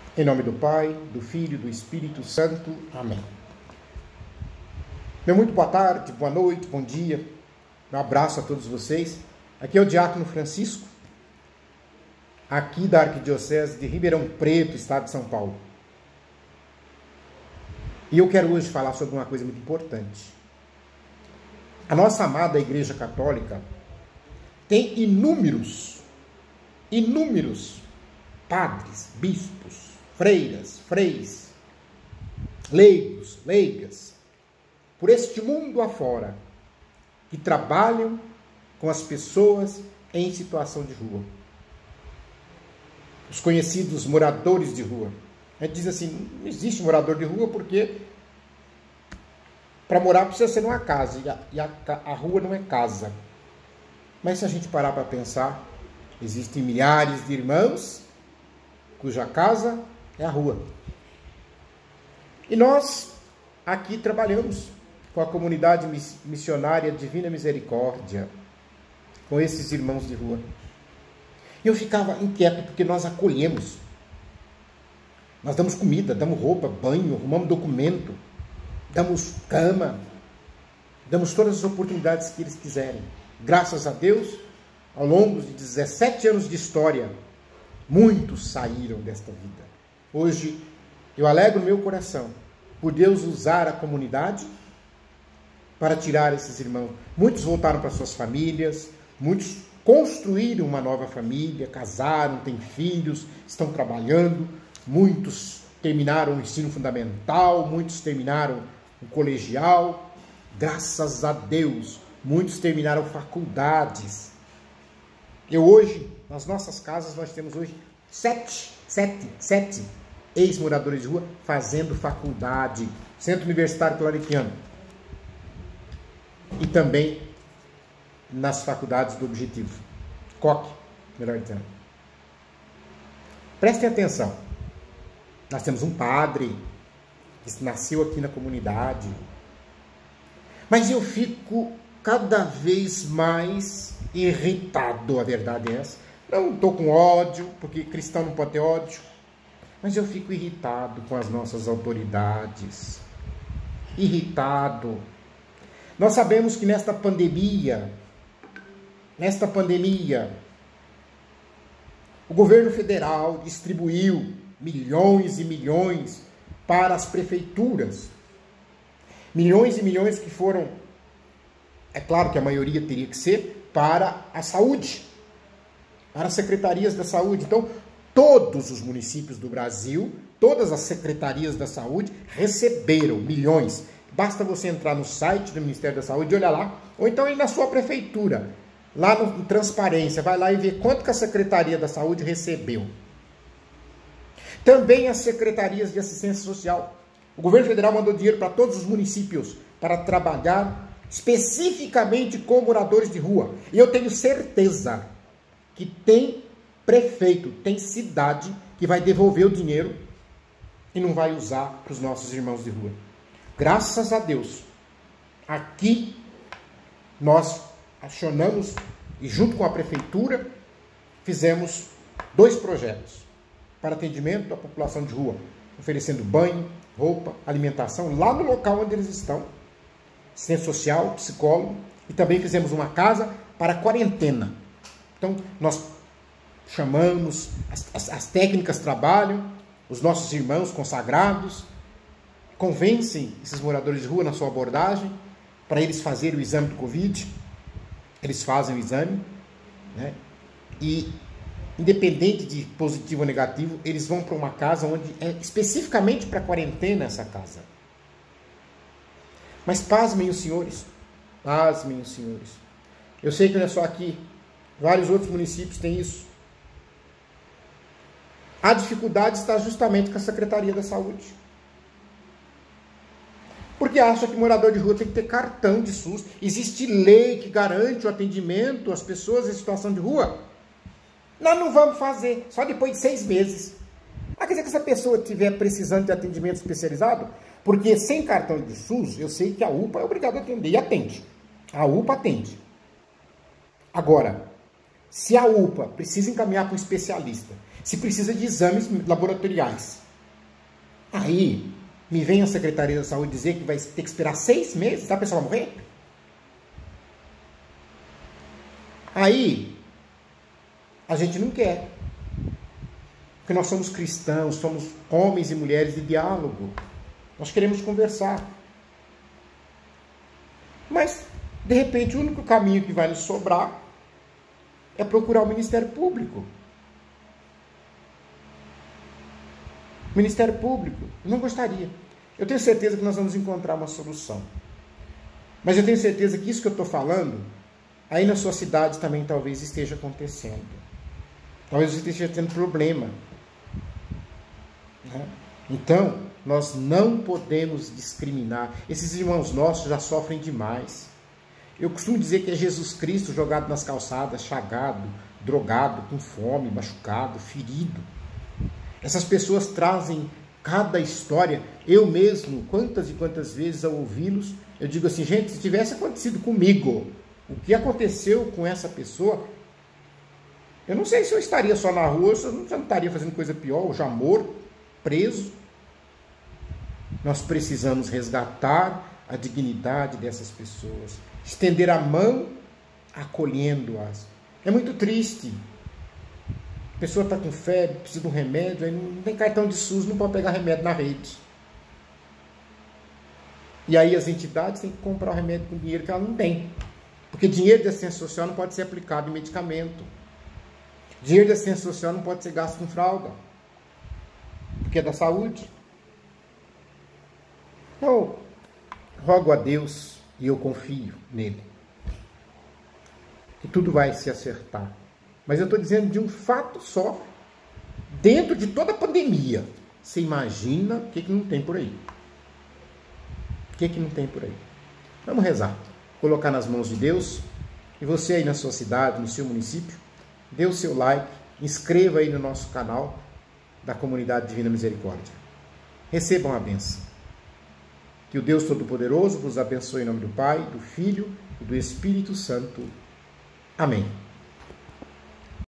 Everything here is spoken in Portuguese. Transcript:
Em nome do Pai, do Filho e do Espírito Santo. Amém. Meu muito boa tarde, boa noite, bom dia. Um abraço a todos vocês. Aqui é o Diácono Francisco, aqui da Arquidiocese de Ribeirão Preto, estado de São Paulo. E eu quero hoje falar sobre uma coisa muito importante. A nossa amada Igreja Católica tem inúmeros padres, bispos, freiras, freis, leigos, leigas, por este mundo afora, que trabalham com as pessoas em situação de rua. Os conhecidos moradores de rua. A gente diz assim, não existe morador de rua porque para morar precisa ser numa casa, e a rua não é casa. Mas se a gente parar para pensar, existem milhares de irmãos cuja casa é a rua. E nós aqui trabalhamos com a comunidade missionária Divina Misericórdia, com esses irmãos de rua. E eu ficava inquieto porque nós acolhemos. Nós damos comida, damos roupa, banho, arrumamos documento, damos cama, damos todas as oportunidades que eles quiserem. Graças a Deus, ao longo de 17 anos de história, muitos saíram desta vida. Hoje, eu alegro meu coração por Deus usar a comunidade para tirar esses irmãos. Muitos voltaram para suas famílias, muitos construíram uma nova família, casaram, têm filhos, estão trabalhando, muitos terminaram o ensino fundamental, muitos terminaram o colegial, graças a Deus, muitos terminaram faculdades. Eu hoje, nas nossas casas, nós temos hoje sete ex-moradores de rua fazendo faculdade, Centro Universitário Claretiano, e também nas faculdades do Objetivo, COC, melhor dizendo. Prestem atenção, nós temos um padre que nasceu aqui na comunidade, mas eu fico cada vez mais irritado, a verdade é essa. Não estou com ódio, porque cristão não pode ter ódio, mas eu fico irritado com as nossas autoridades. Irritado. Nós sabemos que nesta pandemia, o governo federal distribuiu milhões e milhões para as prefeituras. Milhões e milhões que foram, é claro que a maioria teria que ser, para a saúde, para as secretarias da saúde. Então, todos os municípios do Brasil, todas as secretarias da saúde receberam milhões. Basta você entrar no site do Ministério da Saúde e olhar lá, ou então ir na sua prefeitura, lá no Transparência, vai lá e vê quanto que a Secretaria da Saúde recebeu. Também as secretarias de assistência social. O governo federal mandou dinheiro para todos os municípios para trabalhar especificamente com moradores de rua. E eu tenho certeza que tem prefeito, tem cidade que vai devolver o dinheiro e não vai usar para os nossos irmãos de rua. Graças a Deus, aqui nós acionamos e junto com a prefeitura fizemos 2 projetos para atendimento à população de rua, oferecendo banho, roupa, alimentação lá no local onde eles estão, assistência social, psicólogo, e também fizemos uma casa para quarentena. Então nós chamamos, as técnicas trabalham, os nossos irmãos consagrados convencem esses moradores de rua na sua abordagem para eles fazerem o exame do Covid. Eles fazem o exame, né? E independente de positivo ou negativo, eles vão para uma casa onde é especificamente para quarentena essa casa. Mas pasmem os senhores, pasmem os senhores. Eu sei que não é só aqui, vários outros municípios têm isso. A dificuldade está justamente com a Secretaria da Saúde. Porque acha que morador de rua tem que ter cartão de SUS. Existe lei que garante o atendimento às pessoas em situação de rua. Nós não vamos fazer, só depois de 6 meses. Quer dizer que essa pessoa estiver precisando de atendimento especializado, porque sem cartão de SUS, eu sei que a UPA é obrigada a atender, e atende. A UPA atende. Agora, se a UPA precisa encaminhar para um especialista, se precisa de exames laboratoriais. Aí, me vem a Secretaria da Saúde dizer que vai ter que esperar 6 meses, tá? A pessoa vai morrer? Aí, a gente não quer. Porque nós somos cristãos, somos homens e mulheres de diálogo. Nós queremos conversar. Mas, de repente, o único caminho que vai nos sobrar é procurar o Ministério Público. Ministério Público, eu não gostaria. Eu tenho certeza que nós vamos encontrar uma solução. Mas eu tenho certeza que isso que eu estou falando, aí na sua cidade também talvez esteja acontecendo. Talvez você esteja tendo problema. Né? Então, nós não podemos discriminar. Esses irmãos nossos já sofrem demais. Eu costumo dizer que é Jesus Cristo jogado nas calçadas, chagado, drogado, com fome, machucado, ferido. Essas pessoas trazem cada história. Eu mesmo, quantas e quantas vezes ao ouvi-los, eu digo assim, gente, se tivesse acontecido comigo, o que aconteceu com essa pessoa, eu não sei se eu estaria só na rua, se eu já não estaria fazendo coisa pior, ou já morto, preso. Nós precisamos resgatar a dignidade dessas pessoas, estender a mão acolhendo-as. É muito triste. A pessoa está com febre, precisa de um remédio, aí não tem cartão de SUS, não pode pegar remédio na rede. E aí as entidades têm que comprar o remédio com dinheiro que ela não tem. Porque dinheiro de assistência social não pode ser aplicado em medicamento. Dinheiro de assistência social não pode ser gasto com fralda. Porque é da saúde. Então, rogo a Deus e eu confio nele, que tudo vai se acertar. Mas eu estou dizendo de um fato só, dentro de toda a pandemia. Você imagina o que não tem por aí. O que não tem por aí. Vamos rezar. Colocar nas mãos de Deus. E você aí na sua cidade, no seu município, dê o seu like, inscreva aí no nosso canal da Comunidade Divina Misericórdia. Recebam a bênção. Que o Deus Todo-Poderoso vos abençoe em nome do Pai, do Filho e do Espírito Santo. Amém.